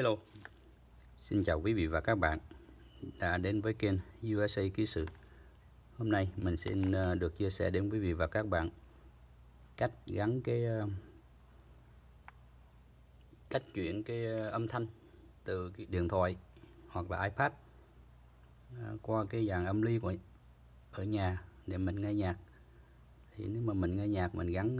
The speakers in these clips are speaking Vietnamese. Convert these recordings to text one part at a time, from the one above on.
Hello, xin chào quý vị và các bạn đã đến với kênh USA Kỹ sự. Hôm nay mình xin được chia sẻ đến quý vị và các bạn cách gắn cách chuyển âm thanh từ cái điện thoại hoặc là iPad qua cái dàn âm ly của ở nhà để mình nghe nhạc. Thì nếu mà mình nghe nhạc mình gắn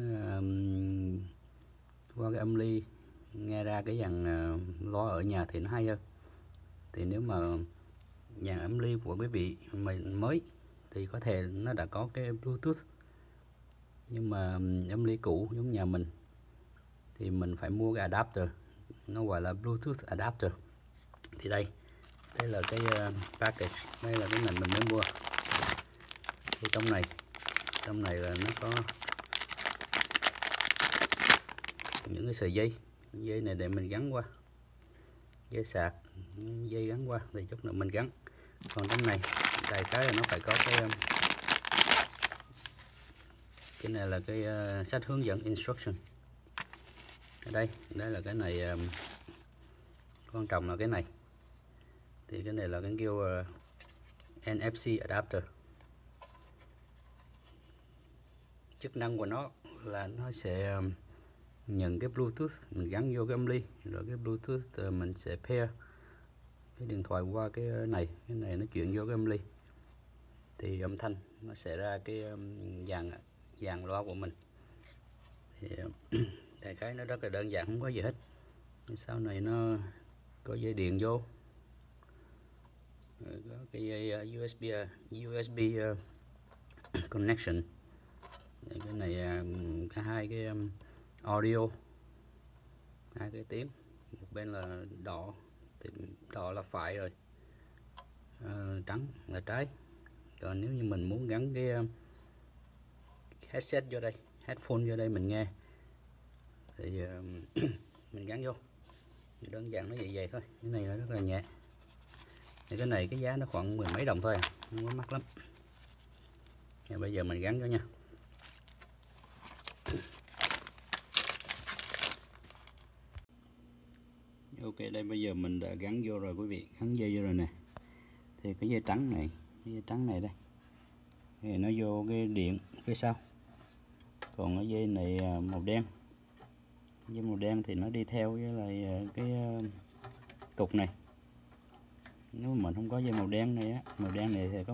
qua cái âm ly nghe ra cái dàn loa ở nhà thì nó hay hơn. Thì nếu mà dàn âm ly của quý vị mình mới thì có thể nó đã có cái Bluetooth, nhưng mà âm ly cũ giống nhà mình thì mình phải mua cái adapter, nó gọi là Bluetooth adapter. Thì đây là cái package, đây là cái này mình mới mua. Thì trong này là nó có những cái sợi dây này để mình gắn qua, dây sạc, dây gắn qua thì chút nữa mình gắn. Còn trong này đại cái là nó phải có cái này là cái sách hướng dẫn instruction. Ở đây là cái này, quan trọng là cái này. Thì cái này là cái kêu NFC adapter. Chức năng của nó là nó sẽ nhận cái Bluetooth mình gắn vô cái âm ly, rồi cái Bluetooth mình sẽ pair cái điện thoại qua cái này nó chuyển vô cái âm ly thì âm thanh nó sẽ ra cái dàn loa của mình. Thì đại khái nó rất là đơn giản, không có gì hết. Sau này nó có dây điện vô, có cái dây USB connection. Cái này cả hai cái audio, hai cái tiếng, một bên là đỏ thì đỏ là phải rồi, trắng là trái. Còn nếu như mình muốn gắn cái headset vô đây, headphone vô đây mình nghe thì mình gắn vô, đơn giản nó vậy thôi. Cái này nó rất là nhẹ. Thì cái này cái giá nó khoảng mười mấy đồng thôi à, không có mắc lắm. Và bây giờ mình gắn vô nha. Ok, đây bây giờ mình đã gắn vô rồi quý vị, gắn dây vô rồi nè. Thì cái dây trắng này đây thì nó vô cái điện phía sau. Còn cái dây này màu đen, dây màu đen thì nó đi theo với lại cái cục này. Nếu mà mình không có dây màu đen này á, màu đen này thì có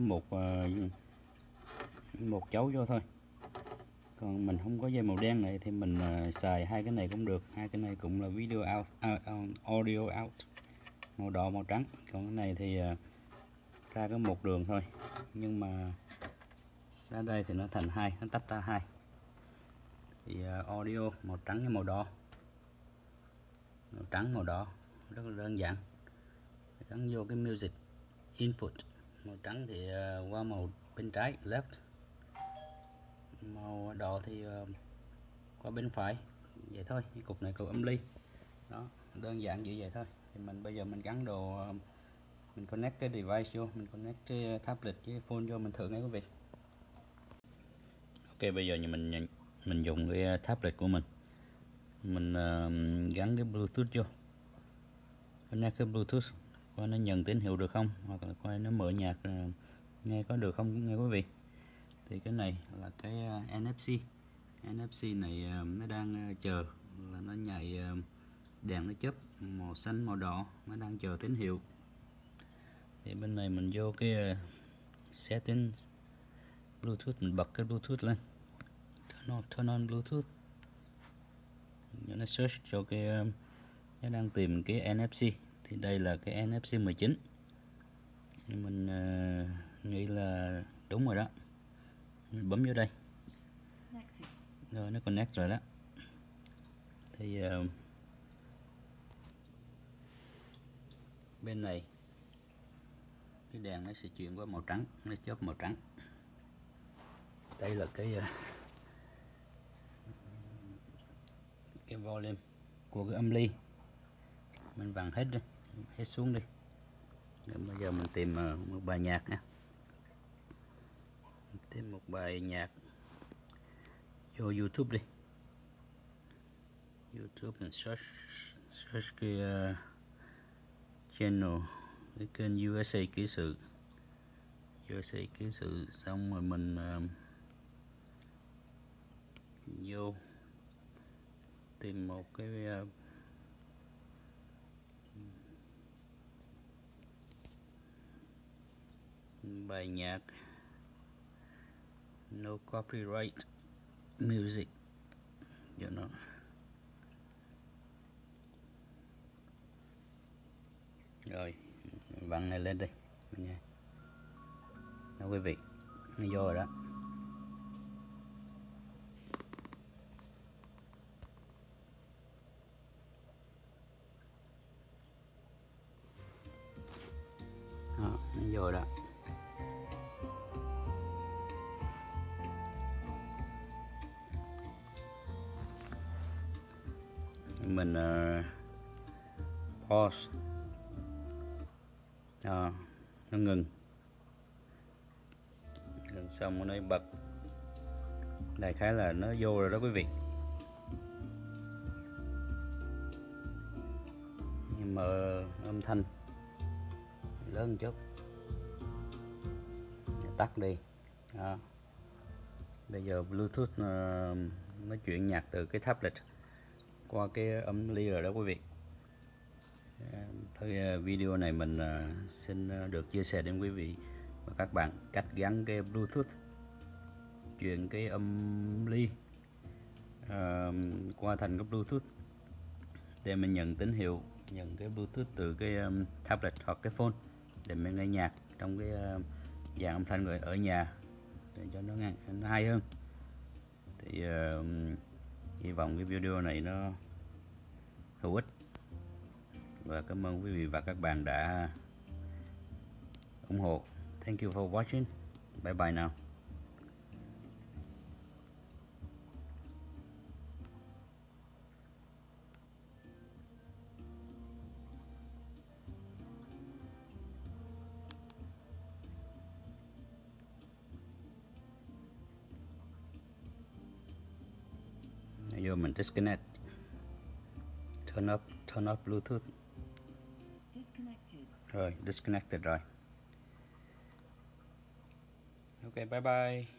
một chấu vô thôi. Còn mình không có dây màu đen này thì mình xài hai cái này cũng được. Hai cái này cũng là video out, audio out, màu đỏ màu trắng. Còn cái này thì ra có một đường thôi, nhưng mà ra đây thì nó thành hai, nó tách ra hai. Thì audio màu trắng với màu đỏ, màu trắng màu đỏ rất là đơn giản. Gắn vô cái music input, màu trắng thì qua màu bên trái left, màu đỏ thì qua bên phải, vậy thôi. Cái cục này cục âm ly đó, đơn giản như vậy thôi. Thì bây giờ mình gắn đồ, mình connect cái device vô, mình connect cái tablet với phone vô, mình thử nghe quý vị. Ok, bây giờ mình dùng cái tablet của mình gắn cái Bluetooth vô, connect cái Bluetooth, coi nó nhận tín hiệu được không, hoặc là coi nó mở nhạc nghe có được không nghe quý vị. Thì cái này là cái NFC này nó đang chờ là nó nhảy đèn nó chớp màu xanh màu đỏ, nó đang chờ tín hiệu. Thì bên này mình vô cái settings Bluetooth, mình bật cái Bluetooth lên, turn on Bluetooth, nó search cho cái nó đang tìm cái NFC. Thì đây là cái NFC 19, mình nghĩ là đúng rồi đó. Mình bấm vô đây rồi nó connect rồi đó. Thì bên này cái đèn nó sẽ chuyển qua màu trắng, nó chớp màu trắng. Đây là cái volume của cái âm ly, mình vặn hết đi, hết xuống đi. Rồi bây giờ mình tìm một bài nhạc nha, tìm một bài nhạc vô YouTube đi. YouTube mình search cái channel, cái kênh USA kỹ sự. USA kỹ sự xong rồi mình vô tìm một cái bài nhạc no copyright music cho nó. Rồi vặn này lên đi nha. Đó quý vị, nó vô rồi đó. Đó, nó vô rồi đó. Mình pause. Đó, nó ngừng xong nó bật. Đại khái là nó vô rồi đó quý vị. Mở âm thanh lớn một chút, tắt đi. Đó. Bây giờ Bluetooth nó chuyển nhạc từ cái tablet qua cái âm ly rồi đó quý vị. Thôi video này mình xin được chia sẻ đến quý vị và các bạn cách gắn cái Bluetooth, chuyển cái âm ly qua thành cái Bluetooth để mình nhận tín hiệu, nhận cái Bluetooth từ cái tablet hoặc cái phone để mình nghe nhạc trong cái dạng âm thanh người ở nhà để cho nó hay hơn. Thì hy vọng cái video này nó hữu ích và cảm ơn quý vị và các bạn đã ủng hộ. Thank you for watching. Bye bye now. Vô mình disconnect, turn off Bluetooth. Rồi disconnected rồi. Ok, bye bye.